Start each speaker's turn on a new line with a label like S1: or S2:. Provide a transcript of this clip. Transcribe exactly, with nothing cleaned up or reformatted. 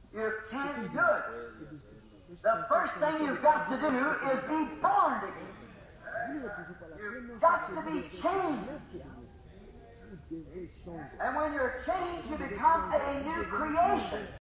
S1: You can't do it. The first thing you've got to do is be born again. You've got to be changed. And when you're changed, you become a new creation.